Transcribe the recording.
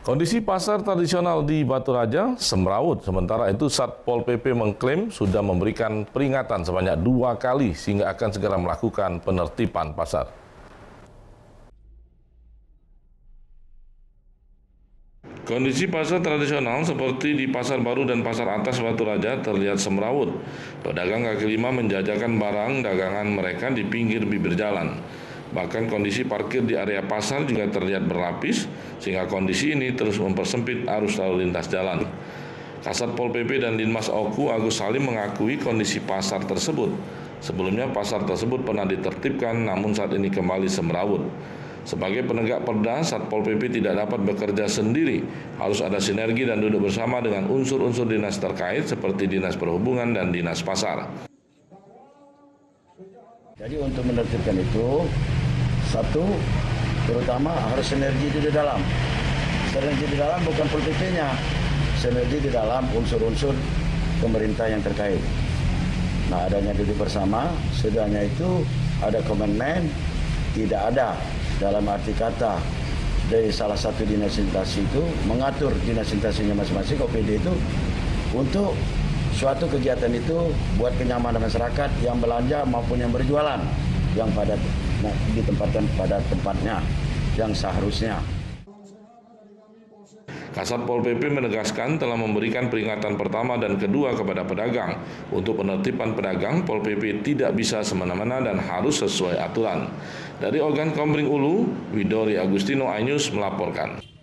Kondisi pasar tradisional di Batu Raja semrawut, sementara itu Satpol PP mengklaim sudah memberikan peringatan sebanyak 2 kali sehingga akan segera melakukan penertiban pasar. Kondisi pasar tradisional seperti di Pasar Baru dan Pasar Atas Batu Raja terlihat semrawut. Pedagang kaki lima menjajakan barang dagangan mereka di pinggir bibir jalan. Bahkan kondisi parkir di area pasar juga terlihat berlapis, sehingga kondisi ini terus mempersempit arus lalu lintas jalan. Kasat Pol PP dan Dinmas Oku Agus Salim mengakui kondisi pasar tersebut. Sebelumnya pasar tersebut pernah ditertibkan, namun saat ini kembali semrawut. Sebagai penegak perda, Satpol PP tidak dapat bekerja sendiri, harus ada sinergi dan duduk bersama dengan unsur-unsur dinas terkait seperti Dinas Perhubungan dan Dinas Pasar. Jadi untuk menertibkan itu, satu, terutama harus sinergi di dalam. Sinergi di dalam bukan Pol PP-nya, sinergi di dalam unsur-unsur pemerintah yang terkait. Nah, adanya duduk bersama, sudahnya itu ada komitmen, tidak ada dalam arti kata dari salah satu dinas instansi itu mengatur dinas instansinya masing-masing OPD itu untuk suatu kegiatan itu buat kenyamanan masyarakat yang belanja maupun yang berjualan yang ditempatkan pada tempatnya yang seharusnya. Kasat Pol PP menegaskan telah memberikan peringatan pertama dan kedua kepada pedagang. Untuk penertiban pedagang, Pol PP tidak bisa semena-mena dan harus sesuai aturan. Dari Ogan Komering Ulu, Widori Agustino iNews melaporkan.